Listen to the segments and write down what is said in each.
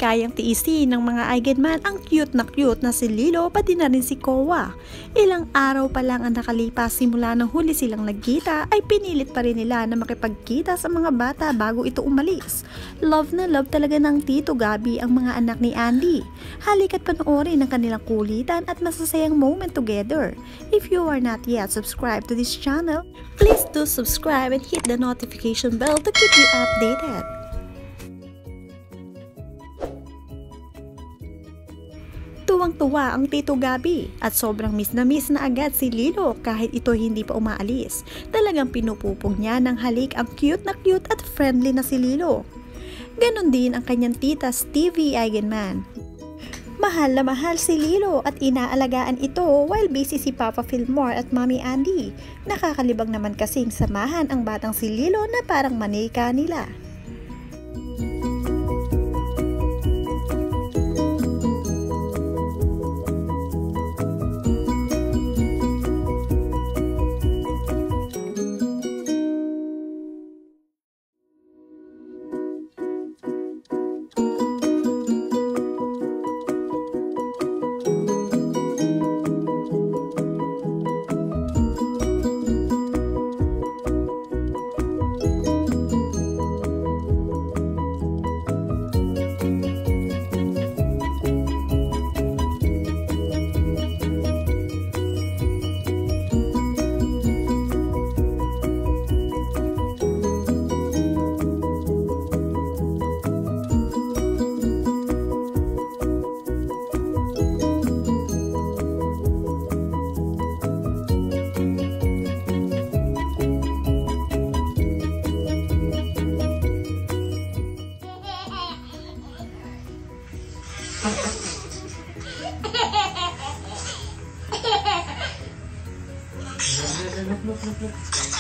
kayang tiisin ng mga Eigenmann ang cute na si Lilo pati na rin si Kowa. Ilang araw pa lang ang nakalipas simula nang huli silang nagkita ay pinilit pa rin nila na makipagkita sa mga bata bago ito umalis. Love na love talaga ng Tito Gabi ang mga anak ni Andy. Halika't panoorin ang kanilang kulitan at masasayang moment together. If you are not yet subscribed to this channel, please do subscribe and hit the notification bell to keep you updated. Tuwang-tuwa ang Tito Gabi at sobrang miss na agad si Lilo kahit ito hindi pa umaalis. Talagang pinupupog niya ng halik ang cute at friendly na si Lilo. Ganon din ang kanyang tita Stevie Eigenmann. Mahal na mahal si Lilo at inaalagaan ito while busy si Papa Fillmore at Mommy Andy. Nakakalibang naman kasing samahan ang batang si Lilo na parang manika nila. Look.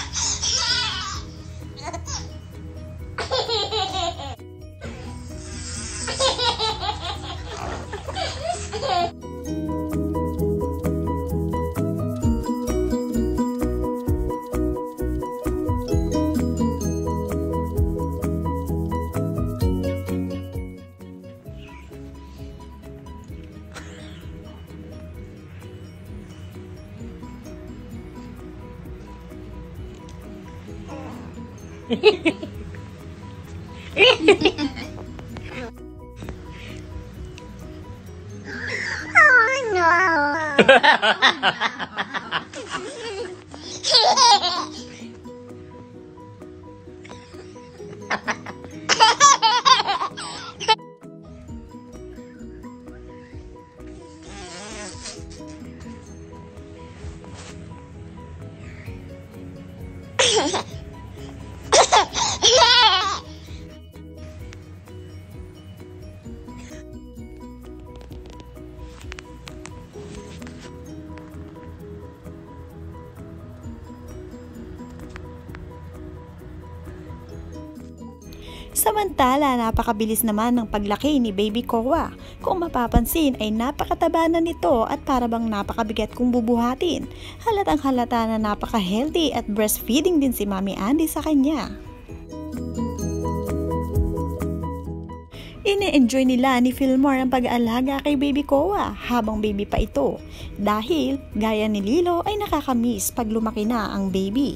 Oh no! Samantala, napakabilis naman ng paglaki ni Baby Kowa. Kung mapapansin ay napakataba na nito at parabang napakabigat kung bubuhatin. Halatang halata na napaka-healthy at breastfeeding din si Mami Andy sa kanya. Ine-enjoy nila ni Fillmore ang pag-aalaga kay Baby Kowa habang baby pa ito. Dahil, gaya ni Lilo ay nakakamiss pag lumaki na ang baby.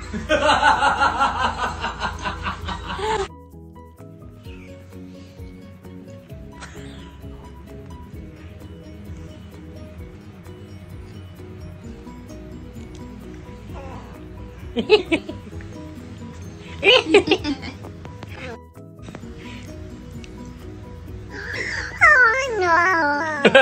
Oh no!